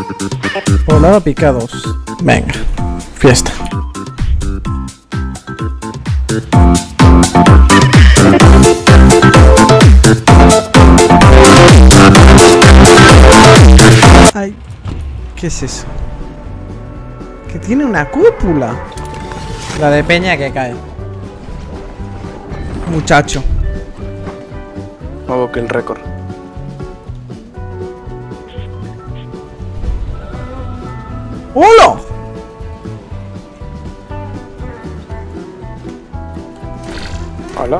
Poblado picados. Venga, fiesta. Ay, ¿qué es eso? Que tiene una cúpula. La de peña que cae. Muchacho. Nuevo kill récord. ¡Hola! Hola.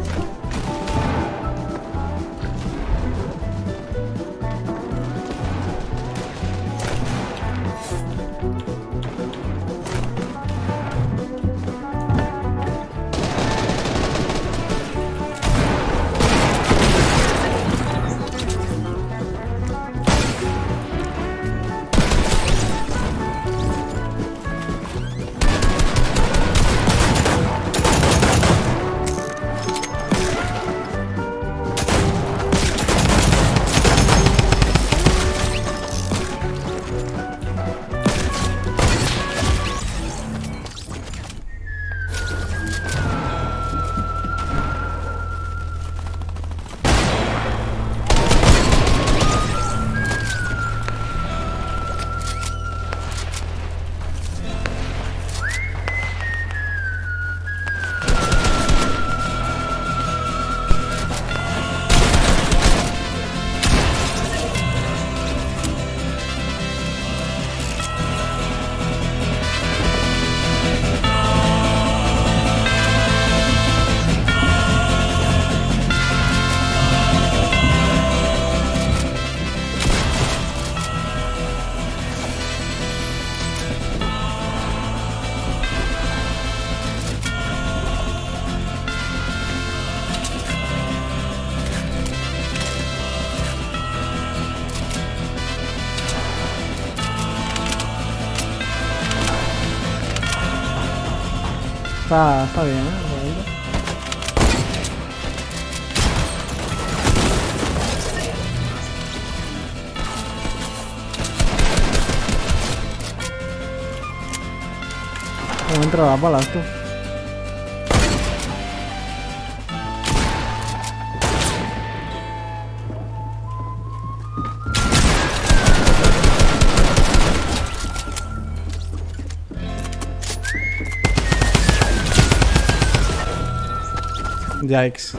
Está bien, ¿eh? ¿Cómo entra las balas, tú? Yikes.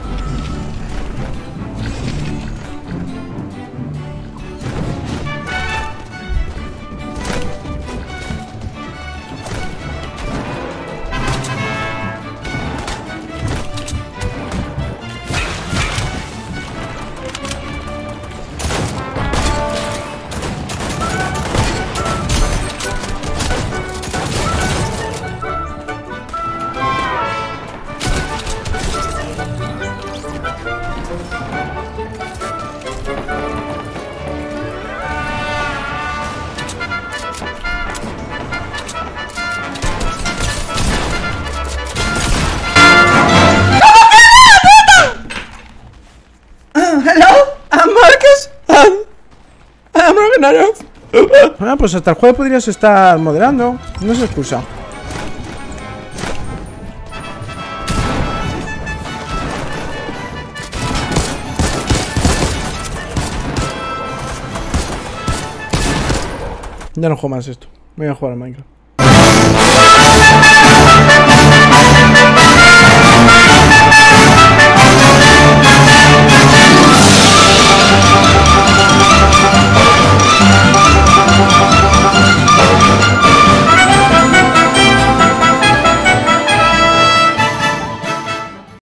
Bueno, pues hasta el jueves podrías estar moderando. No es excusa. Ya no juego más esto. Voy a jugar a Minecraft.